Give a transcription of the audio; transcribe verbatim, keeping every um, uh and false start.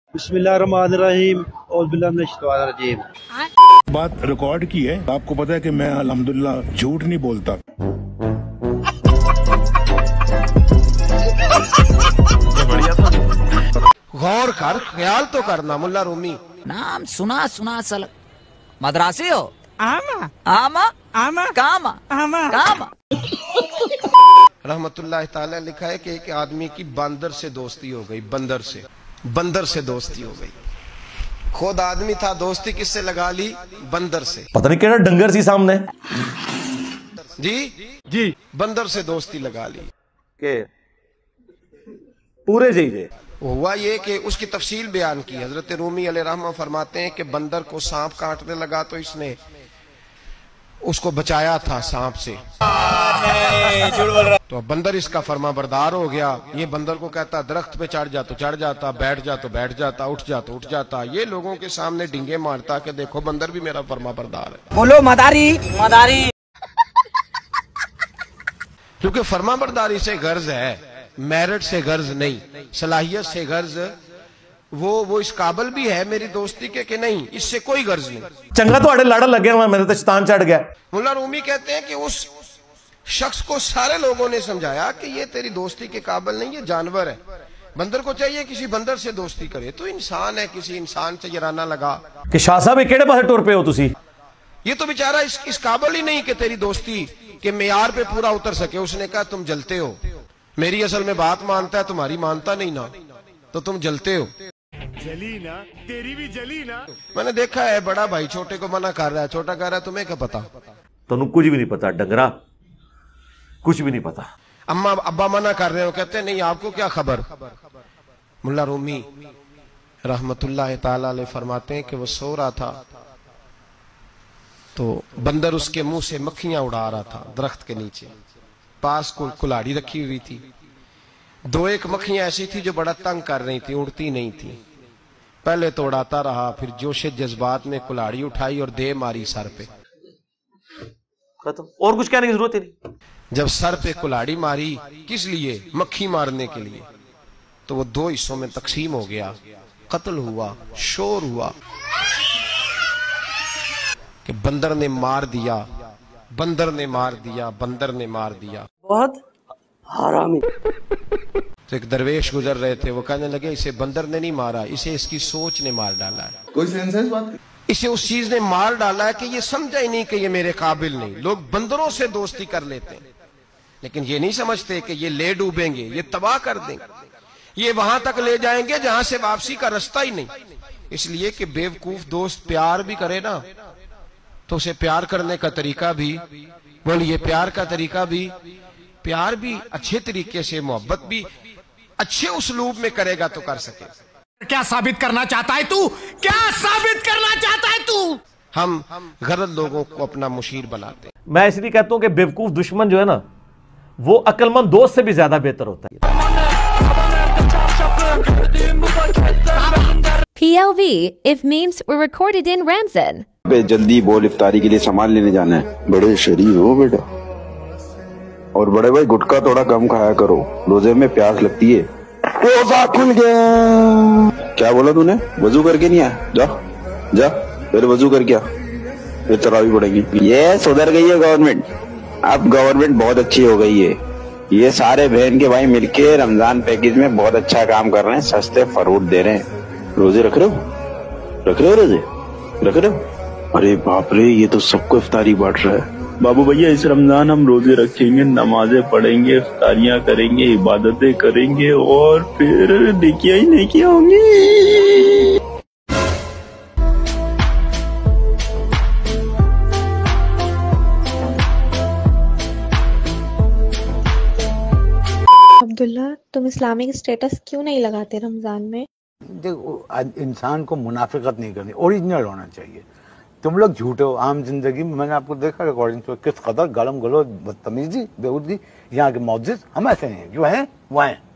बिस्मिल्लाहिर्रहमानिर्रहीम औज़ुबिल्लाहि बात रिकॉर्ड की है। आपको पता है कि मैं अल्हम्दुलिल्लाह झूठ नहीं बोलता। गौर कर, ख्याल तो करना। मुल्ला रूमी नाम सुना सुना सल मद्रासी हो। आमा आमा आमा कामा आमा कामा। रहमतुल्लाह ताला लिखा है कि एक आदमी की बंदर से दोस्ती हो गई। बंदर से बंदर से दोस्ती हो गई। खुद आदमी था, दोस्ती किससे लगा ली? बंदर से। पता नहीं केड़ा डंगर सी सामने जी जी बंदर से दोस्ती लगा ली के पूरे जी। हुआ ये कि उसकी तफसील बयान की। हजरत रूमी अलैहिर्रहमा फरमाते हैं कि बंदर को सांप काटने लगा तो इसने उसको बचाया था सांप से। तो अब बंदर इसका फर्मा बरदार हो गया। ये बंदर को कहता दरख्त पे चढ़ जा तो चढ़ जाता, बैठ जा तो बैठ जाता, उठ जा तो उठ जाता। ये लोगों के सामने डिंगे मारता कि देखो बंदर भी मेरा फर्मा बरदार है। बोलो मदारी मदारी। क्योंकि फर्मा बरदारी से गर्ज है, मेरिट से गर्ज नहीं, सलाहियत से गर्ज। वो वो इस काबिल भी है मेरी दोस्ती के कि नहीं, इससे कोई गर्ज नहीं। चंगा तो लाड़ा लगे हुआ, मेरे तो शैतान चढ़ गया। मुल्ला रूमी कहते हैं कि उस शख्स को सारे लोगों ने समझाया कि ये तेरी दोस्ती के काबिल नहीं, ये जानवर है। बंदर को चाहिए किसी बंदर से दोस्ती करे, तो इंसान है, किसी इंसान से जराना लगा कि शाह साहब केड़े पासे टुर पे हो तुसी। ये तो बेचारा इस, इस काबिल ही नहीं कि तेरी दोस्ती के मेयार पे पूरा उतर सके। उसने कहा तुम जलते हो, मेरी असल में बात मानता है, तुम्हारी मानता नहीं ना, तो तुम जलते हो। जली ना, तेरी भी जली ना। मैंने देखा है बड़ा भाई छोटे को मना कर रहा है, छोटा कह रहा है तुम्हें क्या पता। तुम कुछ भी नहीं पता डंगरा, कुछ भी नहीं पता। अम्मा अब्बा मना कर रहे हो, कहते नहीं आपको क्या खबर। मुल्ला रूमी रहमतुल्लाह ताला अलैह फरमाते हैं कि वो सो रहा था तो बंदर उसके मुंह से मक्खियां उड़ा रहा था दरख्त के नीचे। पास को कुल्हाड़ी रखी हुई थी। दो एक मक्खियां ऐसी थी जो बड़ा तंग कर रही थी, उड़ती नहीं थी। पहले तो उड़ाता रहा, फिर जोशे जज्बात में कुल्हाड़ी उठाई और दे मारी सर पे। खत्म, और कुछ कहने की जरूरत ही नहीं। जब सर पे कुल्हाड़ी मारी, किस लिए? मक्खी मारने के लिए। तो वो दो हिस्सों में तकसीम हो गया, कत्ल हुआ, शोर हुआ कि बंदर ने मार दिया, बंदर ने मार दिया, बंदर ने मार दिया। बहुत हरामी। तो एक दरवेश गुजर रहे थे, वो कहने लगे इसे बंदर ने नहीं मारा, इसे इसकी सोच ने मार डाला है। कोई सेंस है इस बात की? इसे उस चीज ने मार डाला है कि ये समझा ही नहीं कि ये मेरे काबिल नहीं। लोग बंदरों से दोस्ती कर लेते हैं, लेकिन ये नहीं समझते कि ये ले डूबेंगे, ये तबाह कर देंगे, ये वहां तक ले जाएंगे जहां से वापसी का रास्ता ही नहीं। इसलिए कि बेवकूफ दोस्त प्यार भी करे ना, तो उसे प्यार करने का तरीका भी, बोलिए प्यार का तरीका भी, प्यार भी अच्छे तरीके से, मोहब्बत भी अच्छे उसलूब में करेगा तो कर सके। क्या साबित करना चाहता है तू? क्या साबित करना चाहता है तू? हम गलत लोगों को अपना मुशीर बनाते हैं। मैं इसलिए कहता हूं कि बेवकूफ दुश्मन जो है ना, वो अक्लमंद दोस्त से भी ज्यादा बेहतर होता है। P L V if memes were recorded in Ramzan. बे जल्दी बोल, इफ्तारी के लिए सामान लेने जाना है। बड़े शरीफ हो बेटा। और बड़े भाई गुटखा थोड़ा कम खाया करो, रोजे में प्यास लगती है। रोजा खुल गया। क्या बोला तूने? वजू करके नहीं आया? जा जा फिर वजू करके आ, फिर तरावी पड़ेगी। ये सुधर गई है गवर्नमेंट, अब गवर्नमेंट बहुत अच्छी हो गई है। ये सारे बहन के भाई मिलके रमजान पैकेज में बहुत अच्छा काम कर रहे हैं, सस्ते फरूट दे रहे हैं। रोजे रख रहे हो? रख रहे हो रोजे? रख रहे हो? अरे बाप रे, ये तो सबको इफ्तारी बांट रहा है। बाबू भैया इस रमजान हम रोजे रखेंगे, नमाजें पढ़ेंगे, इफ्तारियां करेंगे, इबादतें करेंगे और फिर नेकियां ही नेकियां होंगी। अब्दुल्ला, तुम इस्लामिक स्टेटस क्यों नहीं लगाते रमजान में? देखो, इंसान को मुनाफिकत नहीं करनी, ओरिजिनल होना चाहिए। तुम लोग झूठे हो आम जिंदगी में। मैंने आपको देखा रिकॉर्डिंग तो किस कदर गलम गलो बदतमीजी बेहुदी यहाँ के मौजिद। हम ऐसे नहीं, जो है वो है।